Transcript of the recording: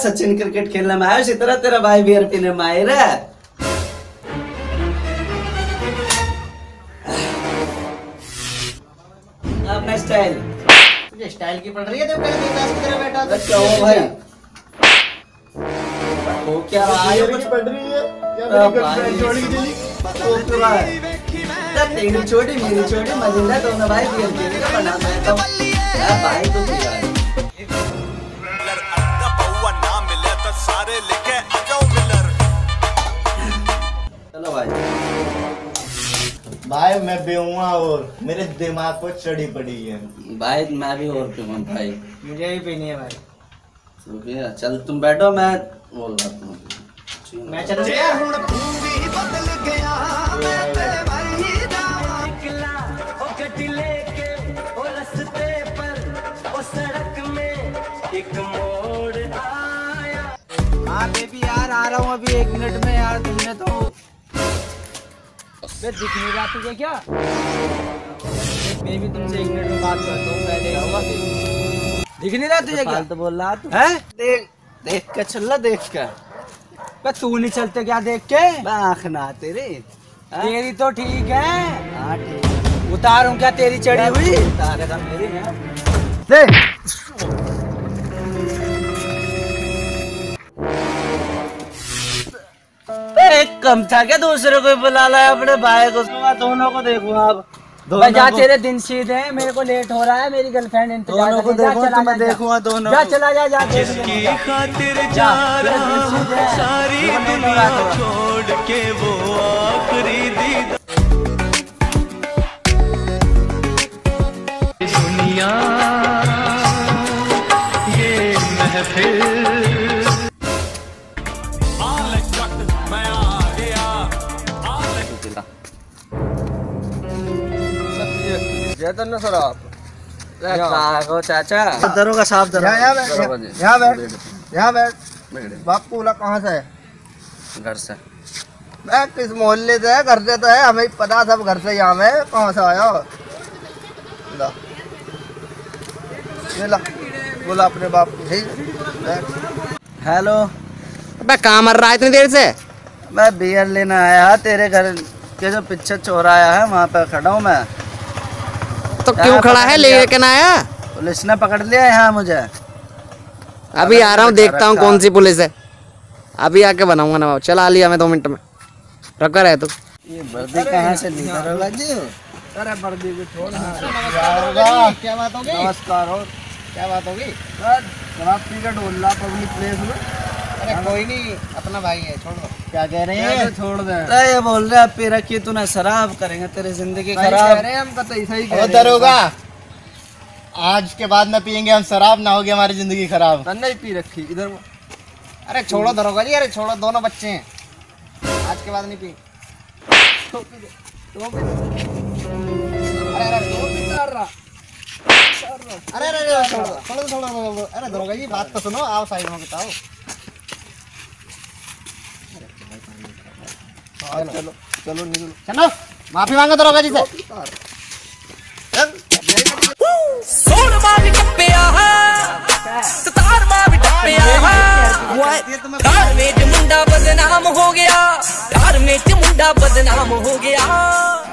Sachin cricket खेलने में आया इसी तरह तेरा भाई बियर पीने में आए रे। अपना स्टाइल तुझे स्टाइल की पड़ रही है, तेरे बैठा क्या हो भाई? वो क्या आयो कुछ पड़ रही है तेरी छोटी मेरी छोटी मजिंदा दोनों भाई बियर पीने का बना मैं तो भाई तो सारे लेके आ जाओ मिलर। चलो भाई मैं बेहुआ और मेरे दिमाग को चढ़ी पड़ी है भाई। मैं भी और पीऊँ भाई, मुझे ही पीनी है भाई। तो चल तुम बैठो, मैं बोल रहा हूँ मैं चल गया। हाँ बेबी यार आ रहा हूँ अभी 1 मिनट में यार। तुमने तो दिख नहीं रहा तुझे क्या? बेबी तुमसे 1 मिनट में बात करता हूँ पहले। दिख नहीं रहा तुझे क्या? तो बोल रहा तू है? देख के चल रहा, देख के तू नहीं चलते क्या देख के? आँख ना तेरी तेरी तो ठीक है। हाँ ठीक उतारूं क्या तेरी चढ़ी हुई? उतारेगा मेरी है देख। एक कम था क्या दूसरे को बुला लाया अपने भाई को? दोनों को देखो आप जा, तेरे दिन सीधे हैं, मेरे को लेट हो रहा है, मेरी गर्लफ्रेंड इंतजार दोनों को देखो तो मैं देखूंगा दोनों जा। चला जा जा जिसकी खातिर जा रहा हूं सारी दुनिया छोड़ के वो आखिरी दीदार दुनिया ये महफिल। चाचा दरोगा साहब यहाँ बैठ। बापू बोला कहाँ से है? घर से। मैं किस मोहल्ले से है? घर से तो है, हमें पता सब घर से। यहाँ में कहाँ से आया? ला बोला अपने बाप को। हेलो मैं कहाँ मर रहा है इतनी देर से? मैं बियर लेने आया तेरे घर के जो पीछे चौराहा है वहाँ पे खड़ा हूँ मैं। तो क्यों खड़ा है? लेके ना आया? पुलिस ने पकड़ लिया यहाँ मुझे। अभी आ रहा हूँ, देखता हूँ कौन सी पुलिस है। अभी आके बनाऊंगा ना। चला लिया मैं 2 मिनट में। रखा रहे तू। ये वर्दी कहाँ से ली दरोगा जी? अरे वर्दी को छोड़। क्या बात होगी? नमस्कार। और क्या बात होगी? शराब पी कर ढोल रहा पब्लिक प्लेस में। अरे कोई नहीं, अपना भाई है, छोड़ दो। क्या कह रहे हैं? छोड़ दे। अरे ये बोल रहे पी रखी तूने शराब, करेंगे तेरी जिंदगी खराब। हम तो सही कह रहे हैं। आज के बाद न पियेंगे हम शराब, ना होगी हमारी जिंदगी खराब। नहीं पी रखी इधर। अरे छोड़ो दरोगा जी, अरे छोड़ो, दोनों बच्चे हैं। आज के बाद नहीं पी। अरे अरे दरोगा जी बात तो सुनो, आओ साइड में बताओ। चलो चलो निकलो। चलो माफी मांगो दरोगा जी से। सोन मां भी टप्पिया सतार मां भी टप्पिया घर में मुंडा बदनाम हो गया, घर में मुंडा बदनाम हो गया।